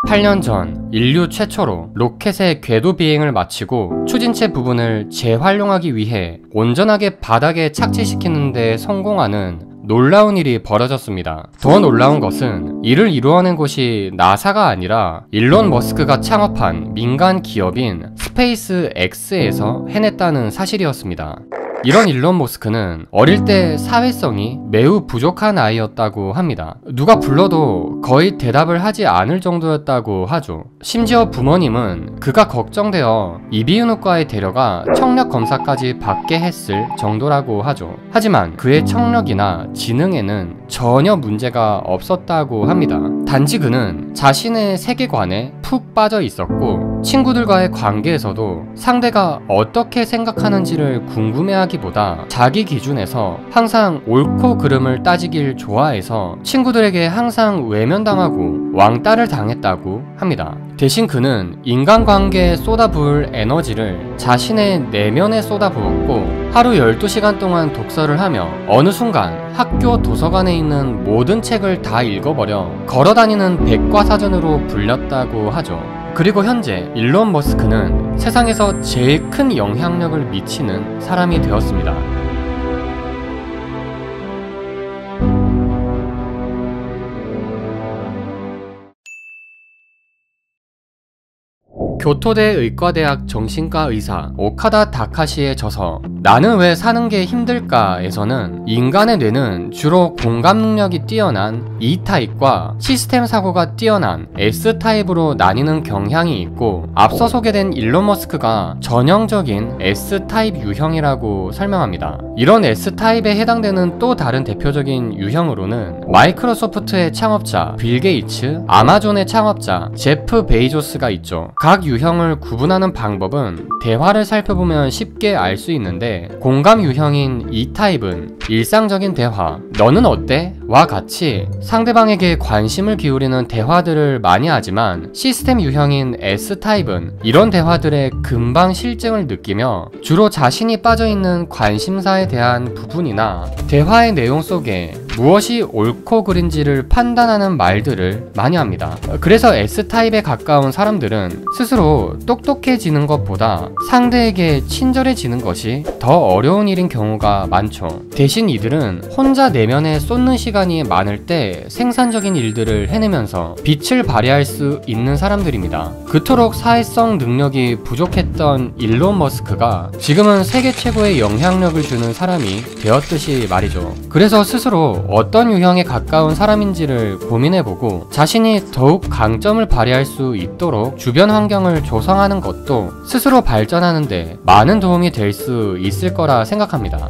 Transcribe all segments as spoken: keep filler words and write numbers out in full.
팔 년 전 인류 최초로 로켓의 궤도 비행을 마치고 추진체 부분을 재활용하기 위해 온전하게 바닥에 착지시키는 데 성공하는 놀라운 일이 벌어졌습니다. 더 놀라운 것은 이를 이루어낸 곳이 나사가 아니라 일론 머스크가 창업한 민간 기업인 스페이스 X에서 해냈다는 사실이었습니다. 이런 일론 머스크는 어릴 때 사회성이 매우 부족한 아이였다고 합니다. 누가 불러도 거의 대답을 하지 않을 정도였다고 하죠. 심지어 부모님은 그가 걱정되어 이비인후과에 데려가 청력 검사까지 받게 했을 정도라고 하죠. 하지만 그의 청력이나 지능에는 전혀 문제가 없었다고 합니다. 단지 그는 자신의 세계관에 푹 빠져 있었고 친구들과의 관계에서도 상대가 어떻게 생각하는지를 궁금해하기보다 자기 기준에서 항상 옳고 그름을 따지길 좋아해서 친구들에게 항상 외면당하고 왕따를 당했다고 합니다. 대신 그는 인간관계에 쏟아부을 에너지를 자신의 내면에 쏟아부었고 하루 열두 시간 동안 독서를 하며 어느 순간 학교 도서관에 있는 모든 책을 다 읽어버려 걸어다니는 백과사전으로 불렸다고 하죠. 그리고 현재 일론 머스크는 세상에서 제일 큰 영향력을 미치는 사람이 되었습니다. 교토대 의과대학 정신과 의사 오카다 다카시의 저서 나는 왜 사는 게 힘들까 에서는 인간의 뇌는 주로 공감 능력이 뛰어난 이 타입과 시스템 사고가 뛰어난 에스 타입으로 나뉘는 경향이 있고 앞서 소개된 일론 머스크가 전형적인 에스 타입 유형이라고 설명합니다. 이런 에스 타입에 해당되는 또 다른 대표적인 유형으로는 마이크로소프트의 창업자 빌 게이츠, 아마존의 창업자 제프 베이조스가 있죠. 각 유형을 구분하는 방법은 대화를 살펴보면 쉽게 알 수 있는데 공감 유형인 이 타입은 일상적인 대화, 너는 어때? 와 같이 상대방에게 관심을 기울이는 대화들을 많이 하지만 시스템 유형인 에스 타입은 이런 대화들의 금방 실증을 느끼며 주로 자신이 빠져있는 관심사에 대한 부분이나 대화의 내용 속에 무엇이 옳고 그른지를 판단하는 말들을 많이 합니다. 그래서 에스 타입에 가까운 사람들은 스스로 똑똑해지는 것보다 상대에게 친절해지는 것이 더 어려운 일인 경우가 많죠. 대신 이들은 혼자 내면에 쏟는 시간이 많을 때 생산적인 일들을 해내면서 빛을 발휘할 수 있는 사람들입니다. 그토록 사회성 능력이 부족했던 일론 머스크가 지금은 세계 최고의 영향력을 주는 사람이 되었듯이 말이죠. 그래서 스스로 어떤 유형에 가까운 사람인지를 고민해보고 자신이 더욱 강점을 발휘할 수 있도록 주변 환경을 조성하는 것도 스스로 발전하는 데 많은 도움이 될 수 있을 거라 생각합니다.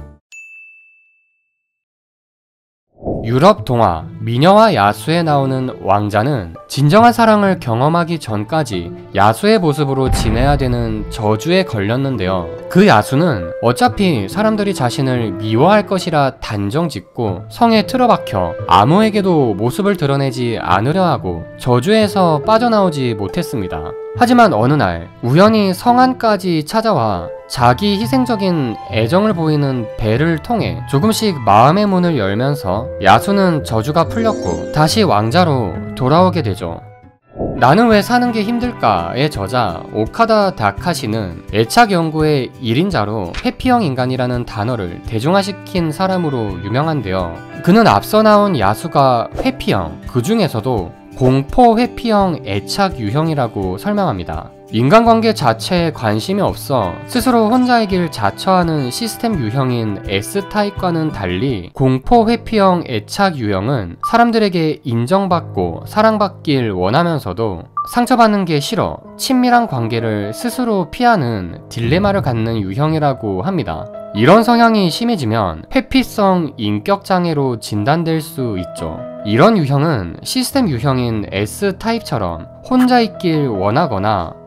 유럽 동화 미녀와 야수에 나오는 왕자는 진정한 사랑을 경험하기 전까지 야수의 모습으로 지내야 되는 저주에 걸렸는데요. 그 야수는 어차피 사람들이 자신을 미워할 것이라 단정짓고 성에 틀어박혀 아무에게도 모습을 드러내지 않으려 하고 저주에서 빠져나오지 못했습니다. 하지만 어느 날 우연히 성 안까지 찾아와 자기 희생적인 애정을 보이는 벨을 통해 조금씩 마음의 문을 열면서 야수는 저주가 풀렸고 다시 왕자로 돌아오게 되죠. 나는 왜 사는 게 힘들까의 저자 오카다 다카시는 애착 연구의 일인자로 회피형 인간이라는 단어를 대중화시킨 사람으로 유명한데요. 그는 앞서 나온 야수가 회피형, 그 중에서도 공포 회피형 애착 유형이라고 설명합니다. 인간관계 자체에 관심이 없어 스스로 혼자의 길 자처하는 시스템 유형인 에스 타입과는 달리 공포 회피형 애착 유형은 사람들에게 인정받고 사랑받길 원하면서도 상처받는 게 싫어 친밀한 관계를 스스로 피하는 딜레마를 갖는 유형이라고 합니다. 이런 성향이 심해지면 회피성 인격장애로 진단될 수 있죠. 이런 유형은 시스템 유형인 에스 타입처럼 혼자 있길 원하거나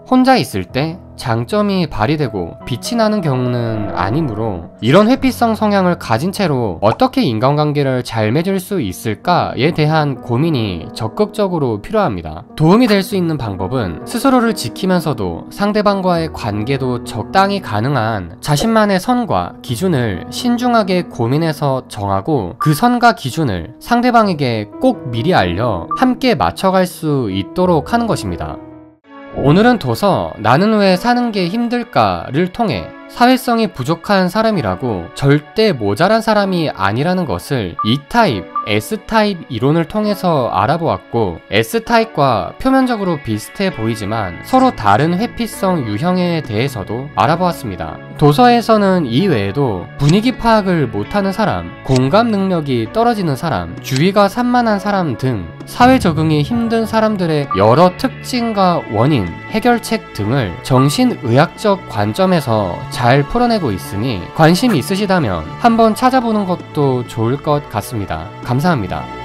혼자 있을 때 장점이 발휘되고 빛이 나는 경우는 아니므로 이런 회피성 성향을 가진 채로 어떻게 인간관계를 잘 맺을 수 있을까에 대한 고민이 적극적으로 필요합니다. 도움이 될 수 있는 방법은 스스로를 지키면서도 상대방과의 관계도 적당히 가능한 자신만의 선과 기준을 신중하게 고민해서 정하고 그 선과 기준을 상대방에게 꼭 미리 알려 함께 맞춰갈 수 있도록 하는 것입니다. 오늘은 도서 나는 왜 사는 게 힘들까를 통해 사회성이 부족한 사람이라고 절대 모자란 사람이 아니라는 것을 E타입, S타입 이론을 통해서 알아보았고, S타입과 표면적으로 비슷해 보이지만 서로 다른 회피성 유형에 대해서도 알아보았습니다. 도서에서는 이 외에도 분위기 파악을 못하는 사람, 공감 능력이 떨어지는 사람, 주의가 산만한 사람 등 사회 적응이 힘든 사람들의 여러 특징과 원인, 해결책 등을 정신의학적 관점에서 잘 풀어내고 있으니 관심이 있으시다면 한번 찾아보는 것도 좋을 것 같습니다. 감사합니다.